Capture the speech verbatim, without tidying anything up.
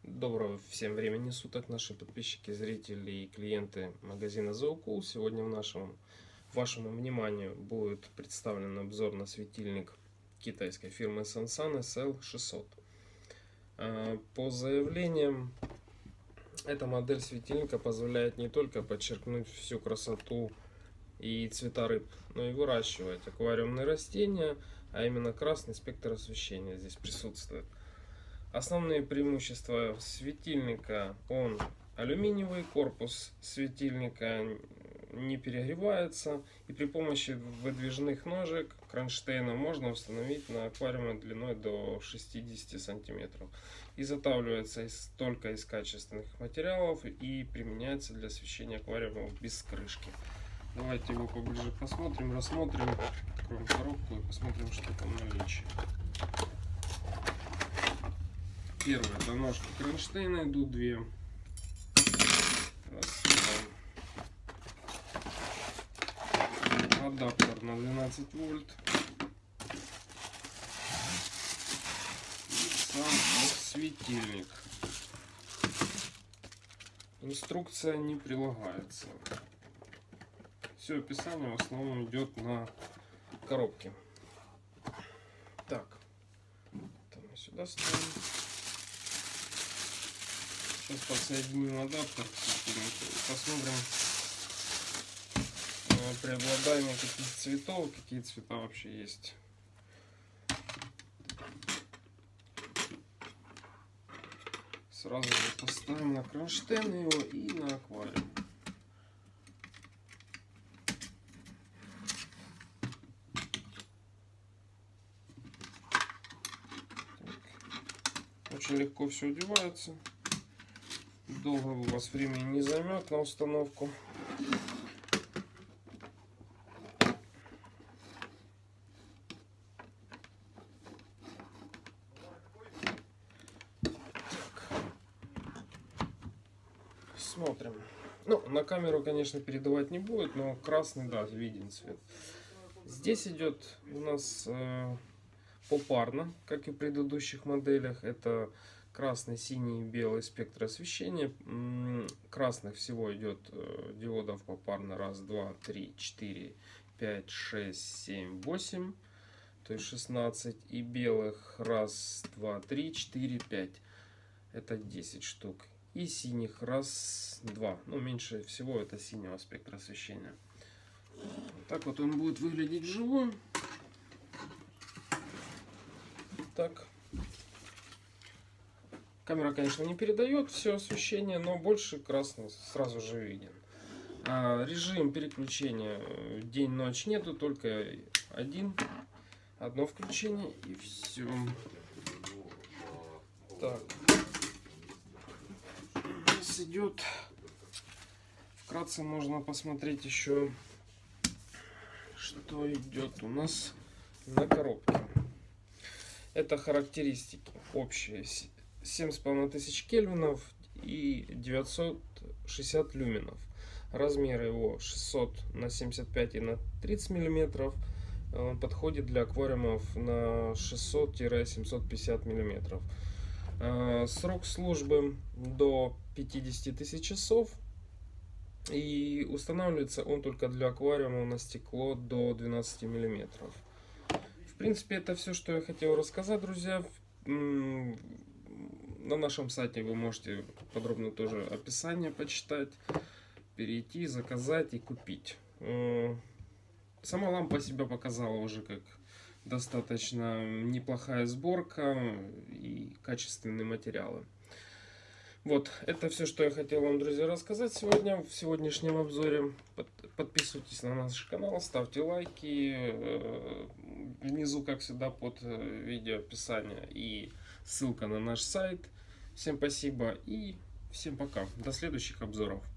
Доброго всем времени суток, наши подписчики, зрители и клиенты магазина Zocool. Сегодня в нашем, вашему вниманию будет представлен обзор на светильник китайской фирмы Sansan эс эл шестьсот. По заявлениям, эта модель светильника позволяет не только подчеркнуть всю красоту и цвета рыб, но и выращивать аквариумные растения, а именно красный спектр освещения здесь присутствует. Основные преимущества светильника: он алюминиевый, корпус светильника не перегревается, и при помощи выдвижных ножек кронштейна можно установить на аквариуме длиной до шестидесяти сантиметров. Изготавливается только из качественных материалов и применяется для освещения аквариумов без крышки. Давайте его поближе посмотрим, рассмотрим, откроем коробку и посмотрим, что там в наличии. Первое, это ножки кронштейна, идут две. Рассмотрим. Адаптер на двенадцать вольт. И сам светильник. Инструкция не прилагается. Все описание в основном идет на коробке. Так, это мы сюда ставим. Сейчас подсоединим адаптер к светильнику и посмотрим преобладание каких цветов, какие цвета вообще есть. Сразу же поставим на кронштейн его и на аквариум. Так. Очень легко все одевается. Долго у вас времени не займет на установку. Так. Смотрим. Ну, на камеру, конечно, передавать не будет, но красный, да, виден цвет. Здесь идет у нас э, попарно, как и в предыдущих моделях. Это красный, синий и белый спектр освещения. Красных всего идет диодов попарно раз, два, три, четыре, пять, шесть, семь, восемь, то есть шестнадцать. И белых раз, два, три, четыре, пять, это десять штук. И синих раз, два, ну меньше всего это синего спектра освещения. Так вот он будет выглядеть вживую. Так. Камера, конечно, не передает все освещение, но больше красный сразу же виден. А режим переключения день-ночь нету, только один, одно включение и все. Так, здесь идет. Вкратце можно посмотреть еще, что идет у нас на коробке. Это характеристики общие. семь с половиной тысяч кельвинов и девятьсот шестьдесят люменов. Размер его шестьсот на семьдесят пять и на тридцать миллиметров. Он подходит для аквариумов на шестьсот — семьсот пятьдесят миллиметров. Срок службы до пятидесяти тысяч часов. И устанавливается он только для аквариума на стекло до двенадцати миллиметров. В принципе, это все, что я хотел рассказать, друзья. На нашем сайте вы можете подробно тоже описание почитать, перейти, заказать и купить. Сама лампа себя показала уже как достаточно неплохая сборка и качественные материалы. Вот, это все, что я хотел вам, друзья, рассказать сегодня в сегодняшнем обзоре. Подписывайтесь на наш канал, ставьте лайки. Внизу, как всегда, под видео описание и ссылка на наш сайт. Всем спасибо и всем пока. До следующих обзоров.